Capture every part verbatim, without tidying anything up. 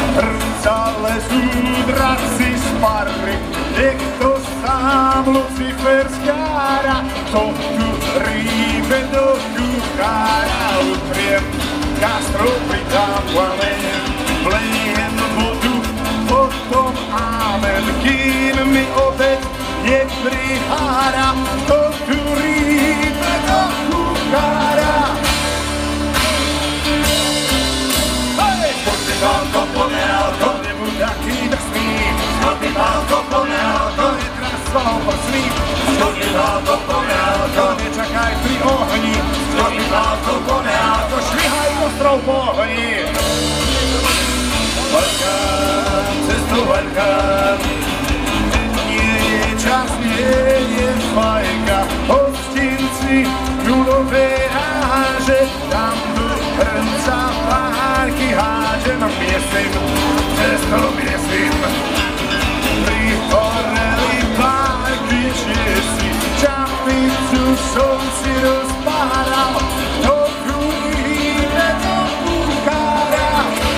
Zalezú draci z pary, niekto sám Lucifer skára, to tu rýbe do kuchára. Utriem kastro, pridám plamen, vlejem vodu, potom amen, kým mi otec neprihára, to tu rýbe do kuchára. Pálko poneálko, nebuď taký drsný. Skotný pálko poneálko, netrasval prsný. Skotný pálko poneálko, nečakaj pri ohni. Skotný pálko poneálko, švihaj ostrov po ohni. Veľkám, cestu veľkám, nie je čas, nie je fajka. Hostinci, ľudové háže, tam do hrnca párky hážem. Miesím, cesto miesím, prihoreli párky čiesi, čapicu som si rozpáral, to druhýne do kuchára.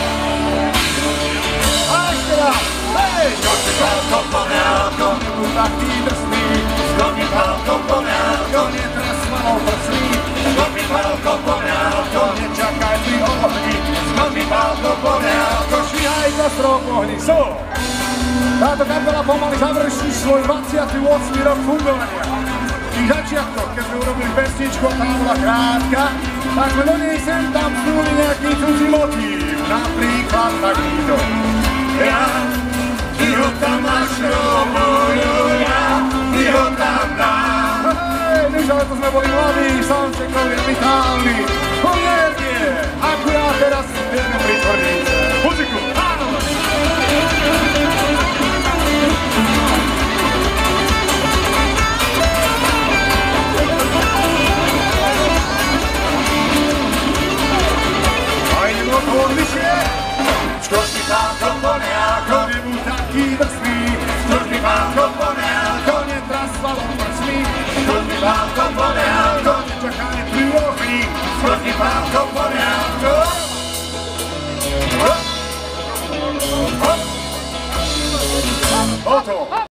A ešte raz, hej! Skotný pálko poneálko, nebuď taký drsný. Skotný pálko poneálko, netrasval prsný. Skotný pálko poneálko, nečakaj pri ohni. Skotný pálko poneálko, švihaj za strop ohni. So! Táto kapela pomaly završí svoj dvadsiaty ôsmy rok fungovania. V tých začiatkoch, keď sme urobili pesničku, tá bola krátka, tak sme do nej sem tam vstúli nejaký cudzí motív. Napríklad takýto. Ja, ty ho tam máš roboľu, ja, ty ho tam dám. Hej, než ale to sme boli mladí, soundcheckovi a vitálni. Pomierne, ako ja teraz vieme pritvrdiť. Muziku, áno! A ideme od toho odlišie. Skotný pálko poneálko, nebuď taký drsný. Skotný pálko poneálko, netrasval prsný. Skotný pálko poneálko, nečakaj pri ohni. Skotný pálko poneálko. Hop! Hop! Hotovo!